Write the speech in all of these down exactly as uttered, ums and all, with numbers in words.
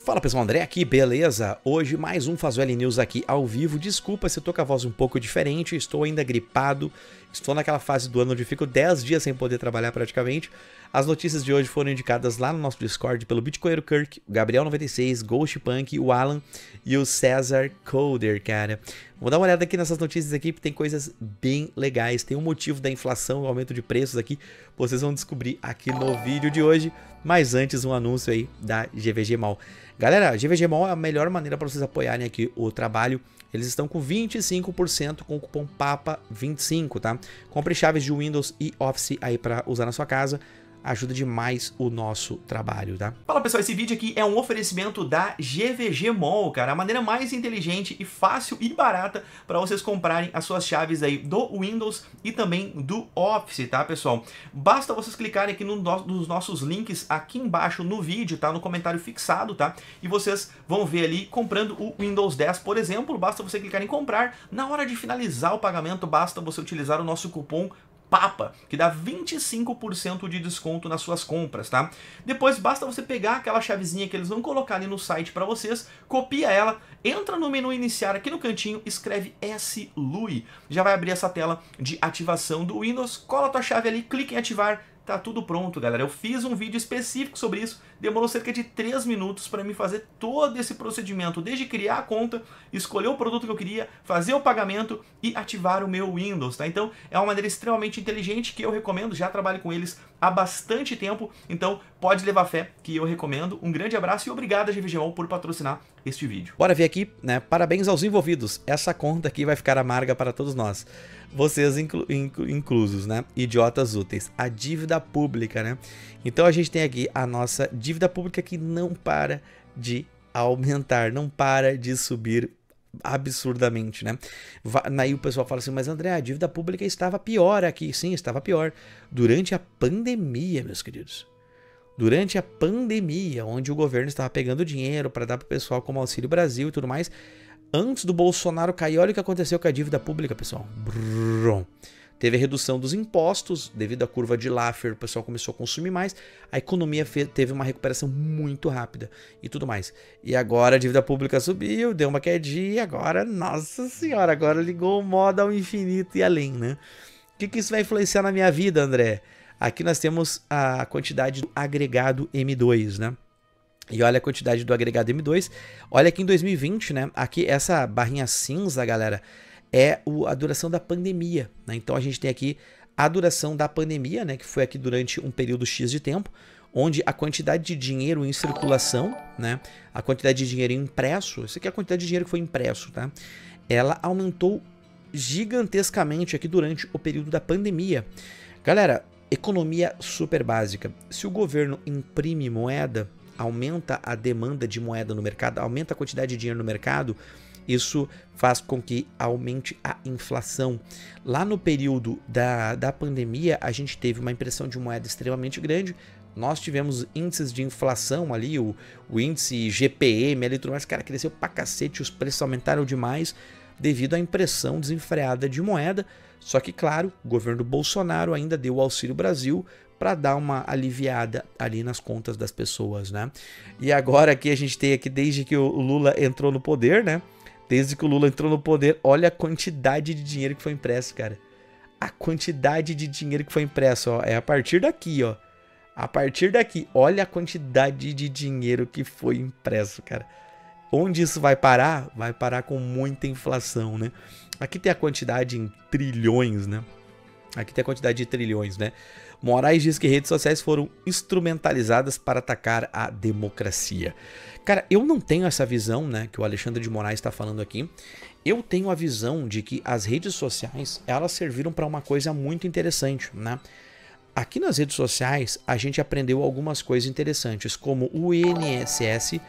Fala pessoal, André aqui, beleza? Hoje mais um Faz O L News aqui ao vivo. Desculpa se eu tô com a voz um pouco diferente, estou ainda gripado, estou naquela fase do ano onde fico dez dias sem poder trabalhar praticamente. As notícias de hoje foram indicadas lá no nosso Discord pelo Bitcoinheiro Kirk, o Gabriel noventa e seis, Ghost Punk, o Alan e o César Coder, cara. Vou dar uma olhada aqui nessas notícias aqui, porque tem coisas bem legais. Tem um motivo da inflação e o aumento de preços aqui, vocês vão descobrir aqui no vídeo de hoje. Mas antes, um anúncio aí da G V G Mall. Galera, a G V G Mall é a melhor maneira para vocês apoiarem aqui o trabalho. Eles estão com vinte e cinco por cento com o cupom P A P A vinte e cinco, tá? Compre chaves de Windows e Office aí para usar na sua casa. Ajuda demais o nosso trabalho, tá? Fala pessoal, esse vídeo aqui é um oferecimento da G V G Mall, cara. A maneira mais inteligente e fácil e barata para vocês comprarem as suas chaves aí do Windows e também do Office, tá pessoal? Basta vocês clicarem aqui no, nos nossos links aqui embaixo no vídeo, tá? No comentário fixado, tá? E vocês vão ver ali comprando o Windows dez, por exemplo. Basta você clicar em comprar. Na hora de finalizar o pagamento, basta você utilizar o nosso cupom P A P A, que dá vinte e cinco por cento de desconto nas suas compras, tá? Depois basta você pegar aquela chavezinha que eles vão colocar ali no site para vocês, copia ela, entra no menu iniciar aqui no cantinho, escreve S L U I, já vai abrir essa tela de ativação do Windows, cola a tua chave ali, clica em ativar. Tá tudo pronto, galera. Eu fiz um vídeo específico sobre isso, demorou cerca de três minutos para mim fazer todo esse procedimento, desde criar a conta, escolher o produto que eu queria, fazer o pagamento e ativar o meu Windows, tá? Então é uma maneira extremamente inteligente que eu recomendo, já trabalho com eles há bastante tempo, então pode levar fé que eu recomendo. Um grande abraço e obrigado a G V G Mall por patrocinar este vídeo. Bora ver aqui, né? Parabéns aos envolvidos. Essa conta aqui vai ficar amarga para todos nós. Vocês inclu inclu inclusos, né? Idiotas úteis. A dívida pública, né? Então a gente tem aqui a nossa dívida pública que não para de aumentar, não para de subir absurdamente, né? Aí o pessoal fala assim, mas André, a dívida pública estava pior aqui. Sim, estava pior. Durante a pandemia, meus queridos. Durante a pandemia, onde o governo estava pegando dinheiro para dar para o pessoal como Auxílio Brasil e tudo mais, antes do Bolsonaro cair, olha o que aconteceu com a dívida pública, pessoal. Brum. Teve a redução dos impostos, devido à curva de Laffer, o pessoal começou a consumir mais, a economia teve uma recuperação muito rápida e tudo mais. E agora a dívida pública subiu, deu uma quedinha, agora, nossa senhora, agora ligou o modo ao infinito e além, né? O que, que isso vai influenciar na minha vida, André? Aqui nós temos a quantidade do agregado M dois, né? E olha a quantidade do agregado M dois. Olha aqui em dois mil e vinte, né? Aqui essa barrinha cinza, galera, é o, a duração da pandemia, né? Então a gente tem aqui a duração da pandemia, né? Que foi aqui durante um período X de tempo, onde a quantidade de dinheiro em circulação, né? A quantidade de dinheiro impresso, isso aqui é a quantidade de dinheiro que foi impresso, tá? Ela aumentou gigantescamente aqui durante o período da pandemia. Galera, economia super básica. Se o governo imprime moeda, aumenta a demanda de moeda no mercado, aumenta a quantidade de dinheiro no mercado, isso faz com que aumente a inflação. Lá no período da, da pandemia, a gente teve uma impressão de moeda extremamente grande, nós tivemos índices de inflação ali, o, o índice G P M ali, tudo mais, cara, cresceu pra cacete, os preços aumentaram demais devido à impressão desenfreada de moeda. Só que, claro, o governo do Bolsonaro ainda deu o Auxílio Brasil para dar uma aliviada ali nas contas das pessoas, né? E agora aqui a gente tem aqui, desde que o Lula entrou no poder, né? Desde que o Lula entrou no poder, olha a quantidade de dinheiro que foi impresso, cara. A quantidade de dinheiro que foi impresso, ó, é a partir daqui, ó. A partir daqui, olha a quantidade de dinheiro que foi impresso, cara. Onde isso vai parar? Vai parar com muita inflação, né? Aqui tem a quantidade em trilhões, né? Aqui tem a quantidade de trilhões, né? Moraes diz que redes sociais foram instrumentalizadas para atacar a democracia. Cara, eu não tenho essa visão, né, que o Alexandre de Moraes está falando aqui. Eu tenho a visão de que as redes sociais, elas serviram para uma coisa muito interessante, né? Aqui nas redes sociais, a gente aprendeu algumas coisas interessantes, como o I N S S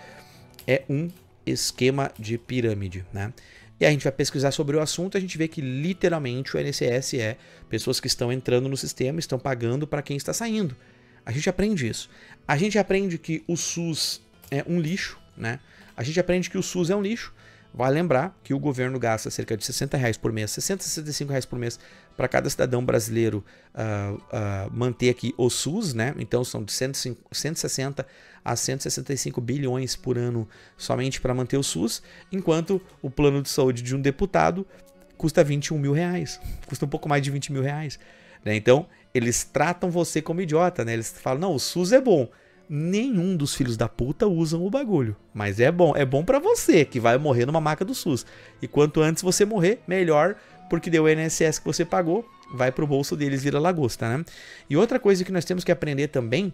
é um esquema de pirâmide, né? E a gente vai pesquisar sobre o assunto, a gente vê que literalmente o I N S S é pessoas que estão entrando no sistema, estão pagando para quem está saindo. A gente aprende isso. A gente aprende que o SUS é um lixo, né? A gente aprende que o SUS é um lixo, Vale lembrar que o governo gasta cerca de sessenta reais por mês, sessenta, sessenta e cinco reais por mês para cada cidadão brasileiro uh, uh, manter aqui o SUS, né? Então são de cento e sessenta a cento e sessenta e cinco bilhões por ano somente para manter o SUS, enquanto o plano de saúde de um deputado custa vinte e um mil reais, custa um pouco mais de vinte mil reais. Né? Então eles tratam você como idiota, né? Eles falam, não, o SUS é bom. Nenhum dos filhos da puta usam o bagulho, mas é bom, é bom pra você que vai morrer numa maca do SUS. E quanto antes você morrer, melhor, porque deu o I N S S que você pagou, vai pro bolso deles, vira lagosta, né? E outra coisa que nós temos que aprender também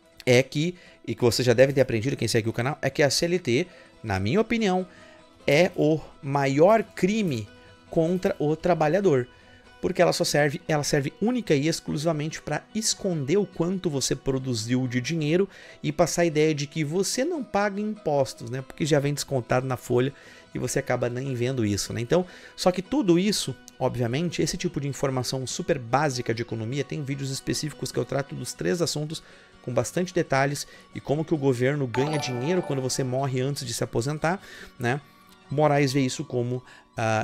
é que, e que você já deve ter aprendido, quem segue o canal, é que a C L T, na minha opinião, é o maior crime contra o trabalhador. Porque ela só serve, ela serve única e exclusivamente para esconder o quanto você produziu de dinheiro e passar a ideia de que você não paga impostos, né? Porque já vem descontado na folha e você acaba nem vendo isso, né? Então, só que tudo isso, obviamente, esse tipo de informação super básica de economia, tem vídeos específicos que eu trato dos três assuntos com bastante detalhes e como que o governo ganha dinheiro quando você morre antes de se aposentar, né? Moraes vê isso como a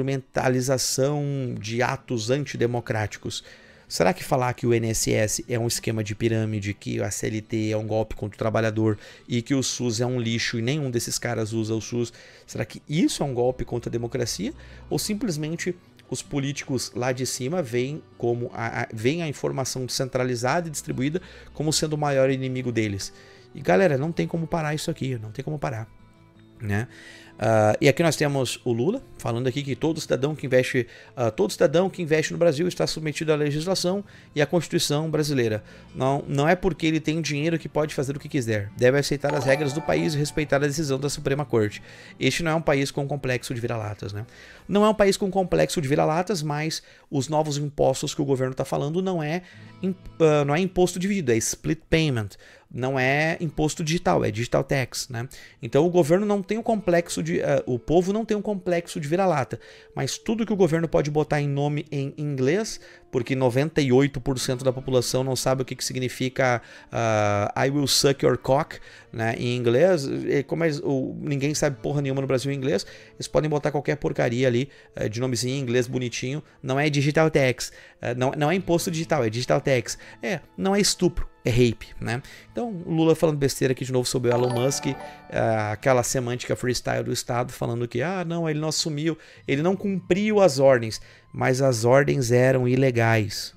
instrumentalização de atos antidemocráticos. Será que falar que o I N S S é um esquema de pirâmide, que a C L T é um golpe contra o trabalhador e que o SUS é um lixo e nenhum desses caras usa o SUS, será que isso é um golpe contra a democracia? Ou simplesmente os políticos lá de cima veem, como a, a, veem a informação descentralizada e distribuída como sendo o maior inimigo deles? E galera, não tem como parar isso aqui, não tem como parar. Né? Uh, e aqui nós temos o Lula falando aqui que todo cidadão que investe, uh, todo cidadão que investe no Brasil está submetido à legislação e à Constituição brasileira. Não, não é porque ele tem dinheiro que pode fazer o que quiser. Deve aceitar as regras do país e respeitar a decisão da Suprema Corte. Este não é um país com complexo de vira-latas, né? Não é um país com complexo de vira-latas, mas os novos impostos que o governo está falando não é, uh, não é imposto dividido, é split payment. Não é imposto digital, é digital tax, né? Então o governo não tem um complexo de... Uh, o povo não tem um complexo de vira-lata, mas tudo que o governo pode botar em nome em inglês, porque noventa e oito por cento da população não sabe o que, que significa uh, I will suck your cock, né, em inglês, e como eles, o, ninguém sabe porra nenhuma no Brasil em inglês, eles podem botar qualquer porcaria ali, uh, de nomezinho em inglês bonitinho, não é digital tax, uh, não, não é imposto digital, é digital tax, é, não é estupro, é rape, né? Então, o Lula falando besteira aqui de novo sobre o Elon Musk, uh, aquela semântica freestyle do Estado, falando que, ah, não, ele não assumiu, ele não cumpriu as ordens, mas as ordens eram ilegais.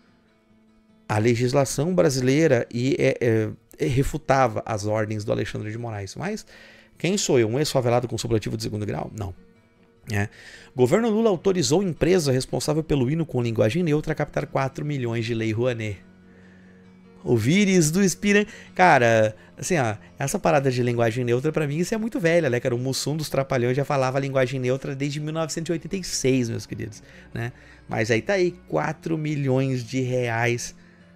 A legislação brasileira e, é, é, refutava as ordens do Alexandre de Moraes, mas quem sou eu? Um ex-favelado com supletivo de segundo grau? Não. É. Governo Lula autorizou empresa responsável pelo hino com linguagem neutra a captar quatro milhões de Lei Rouanet. O vírus do Espírito. Cara, assim, ó, essa parada de linguagem neutra, pra mim, isso é muito velha, né, cara? O Mussum dos Trapalhões já falava linguagem neutra desde mil novecentos e oitenta e seis, meus queridos, né? Mas aí tá aí, quatro milhões de reais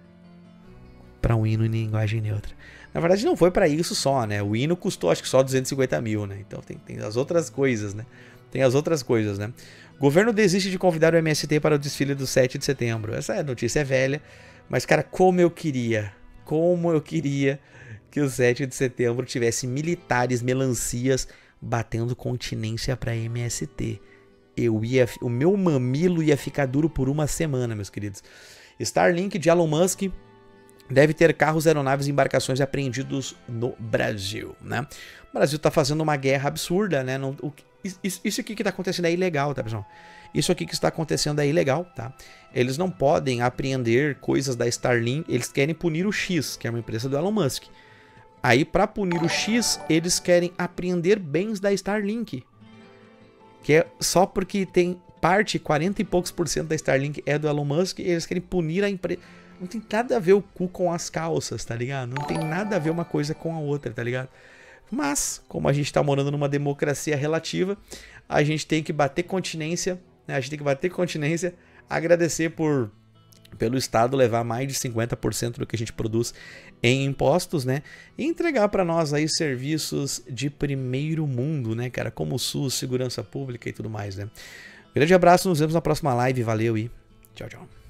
pra um hino em linguagem neutra. Na verdade, não foi pra isso só, né? O hino custou, acho que só duzentos e cinquenta mil, né? Então tem, tem as outras coisas, né? Tem as outras coisas, né? Governo desiste de convidar o M S T para o desfile do sete de setembro. Essa notícia é velha. Mas, cara, como eu queria, como eu queria que o sete de setembro tivesse militares melancias batendo continência pra M S T. Eu ia, o meu mamilo ia ficar duro por uma semana, meus queridos. Starlink de Elon Musk deve ter carros, aeronaves e embarcações apreendidos no Brasil, né? O Brasil tá fazendo uma guerra absurda, né? Não, o, isso, isso aqui que tá acontecendo é ilegal, tá, pessoal? Isso aqui que está acontecendo é ilegal, tá? Eles não podem apreender coisas da Starlink, eles querem punir o X, que é uma empresa do Elon Musk. Aí, para punir o X, eles querem apreender bens da Starlink. Que é só porque tem parte, quarenta e poucos por cento da Starlink é do Elon Musk, e eles querem punir a empresa. Não tem nada a ver o cu com as calças, tá ligado? Não tem nada a ver uma coisa com a outra, tá ligado? Mas, como a gente tá morando numa democracia relativa, a gente tem que bater continência, né? A gente tem que bater continência, agradecer por pelo Estado levar mais de cinquenta por cento do que a gente produz em impostos, né? E entregar para nós aí serviços de primeiro mundo, né, cara? Como o SUS, segurança pública e tudo mais, né? Grande abraço, nos vemos na próxima live, valeu e tchau, tchau.